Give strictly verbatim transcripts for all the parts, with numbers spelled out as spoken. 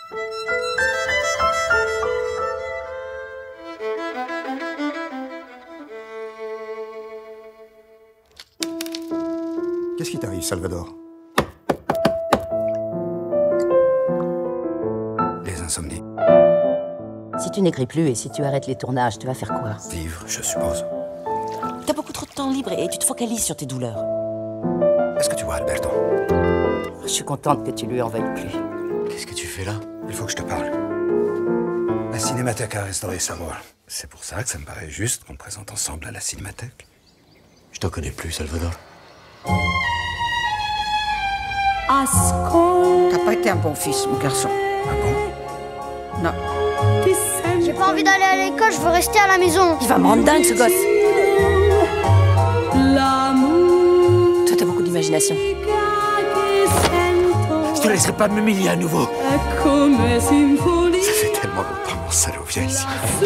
Qu'est-ce qui t'arrive, Salvador? Les insomnies. Si tu n'écris plus et si tu arrêtes les tournages, tu vas faire quoi? Vivre, je suppose. T'as beaucoup trop de temps libre et tu te focalises sur tes douleurs. Est-ce que tu vois Alberto? Je suis contente que tu lui en veuilles plus. Qu'est-ce que tu fais là? Il faut que je te parle. La Cinémathèque a restauré sa voix. C'est pour ça que ça me paraît juste qu'on le présente ensemble à la Cinémathèque. Je t'en connais plus, Salvador. T'as pas été un bon fils, mon garçon. Ah bon? Non. J'ai pas envie d'aller à l'école, je veux rester à la maison. Il va me rendre dingue, ce gosse. Toi, t'as beaucoup d'imagination. Je te laisserai pas m'humilier à nouveau. Ça fait tellement longtemps, mon salaud, viens ici.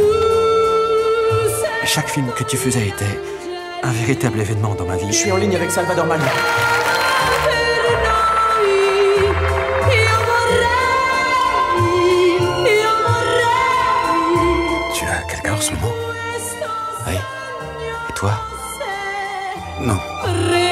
Chaque film que tu faisais était un véritable événement dans ma vie. Je suis en ligne avec Salvador Mali. Tu as quelqu'un en ce moment? Oui. Et toi? Non.